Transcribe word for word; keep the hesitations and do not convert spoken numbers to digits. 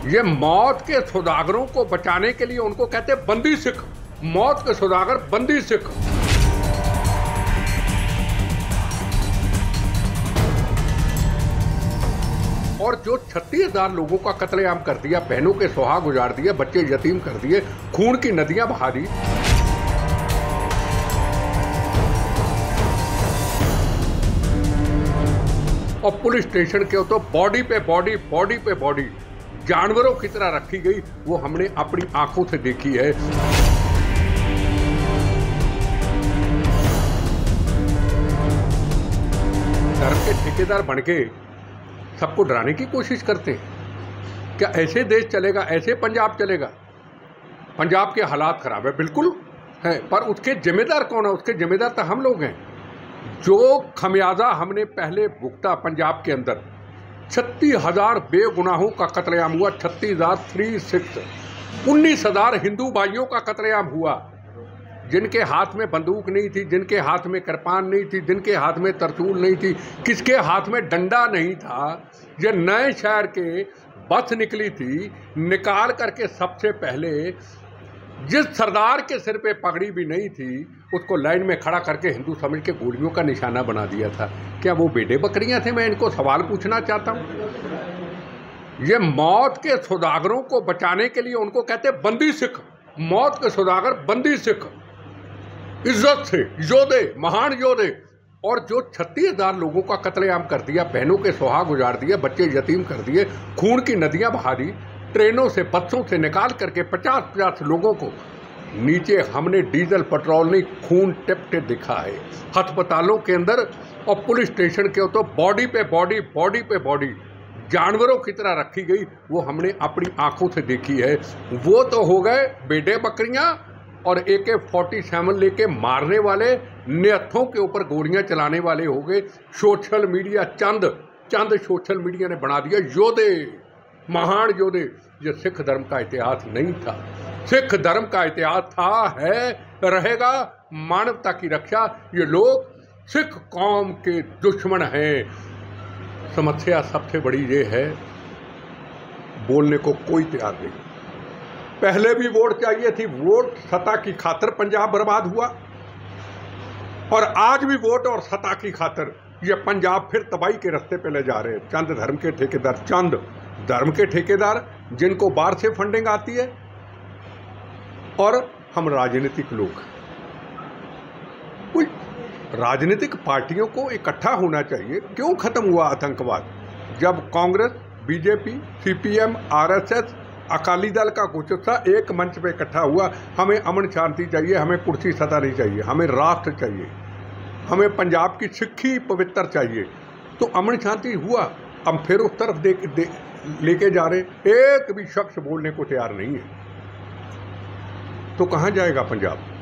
ये मौत के सौदागरों को बचाने के लिए उनको कहते हैं बंदी सिख। मौत के सौदागर बंदी सिख। और जो छत्तीस हजार लोगों का कत्लेआम कर दिया, बहनों के सुहाग उजाड़ दिए, बच्चे यतीम कर दिए, खून की नदियां बहा दी। और पुलिस स्टेशन के तो बॉडी पे बॉडी बॉडी पे बॉडी जानवरों की तरह रखी गई, वो हमने अपनी आंखों से देखी है। धर्म के ठेकेदार बनके सबको डराने की कोशिश करते हैं। क्या ऐसे देश चलेगा? ऐसे पंजाब चलेगा? पंजाब के हालात खराब है, बिल्कुल है, पर उसके जिम्मेदार कौन है? उसके जिम्मेदार तो हम लोग हैं। जो खमियाजा हमने पहले भुगता पंजाब के अंदर, छत्तीस हजार बेगुनाहों का कत्लेआम हुआ, छत्तीस हजार थ्री सिक्स उन्नीस हजार हिंदू भाइयों का कत्लेआम हुआ, जिनके हाथ में बंदूक नहीं थी, जिनके हाथ में कृपान नहीं थी, जिनके हाथ में तरचूल नहीं थी, किसके हाथ में डंडा नहीं था। ये नए शहर के बस निकली थी, निकाल करके सबसे पहले जिस सरदार के सिर पे पगड़ी भी नहीं थी उसको लाइन में खड़ा करके हिंदू समझ के गोलियों का निशाना बना दिया था। क्या वो बेटे बकरियां थे? मैं इनको सवाल पूछना चाहता हूं। ये मौत के सौदागरों को बचाने के लिए उनको कहते हैं बंदी सिख। मौत के सौदागर बंदी सिख, इज्जत से योद्धे, महान योद्धे। और जो छत्तीस हजार लोगों का कत्लेआम कर दिया, बहनों के सुहाग उजाड़ दिए, बच्चे यतीम कर दिए, खून की नदियां बहा दी, ट्रेनों से बसों से निकाल करके पचास पचास लोगों को नीचे हमने डीजल पेट्रोल नहीं खून टिपटे दिखा है अस्पतालों के अंदर। और पुलिस स्टेशन के तो बॉडी पे बॉडी बॉडी पे बॉडी जानवरों की तरह रखी गई, वो हमने अपनी आंखों से देखी है। वो तो हो गए बेटे बकरियां और ए के फोर्टी सेवन लेके मारने वाले, निहत्थों के ऊपर गोलियां चलाने वाले हो गए। सोशल मीडिया चंद चंद सोशल मीडिया ने बना दिया योद्धे, महान योद्धे। ये सिख धर्म का इतिहास नहीं था। सिख धर्म का इतिहास था, है, रहेगा मानवता की रक्षा। ये लोग सिख कौम के दुश्मन हैं। समस्या सबसे बड़ी ये है, बोलने को कोई तैयार नहीं। पहले भी वोट चाहिए थी, वोट सत्ता की खातिर पंजाब बर्बाद हुआ, और आज भी वोट और सत्ता की खातिर ये पंजाब फिर तबाही के रास्ते पे ले जा रहे हैं। चंद धर्म के ठेकेदार, चंद धर्म के ठेकेदार जिनको बाहर से फंडिंग आती है, और हम राजनीतिक लोग। कोई राजनीतिक पार्टियों को इकट्ठा होना चाहिए। क्यों खत्म हुआ आतंकवाद? जब Congress, BJP, CPM, RSS, Akali Dal का कुछ हिस्सा एक मंच पे इकट्ठा हुआ। हमें अमन शांति चाहिए, हमें कुर्सी सत्ता नहीं चाहिए, हमें राष्ट्र चाहिए, हमें पंजाब की सिक्खी पवित्र चाहिए। तो अमन शांति हुआ, हम फिर उस तरफ दे, दे, लेके जा रहे। एक भी शख्स बोलने को तैयार नहीं है। तो कहाँ जाएगा पंजाब?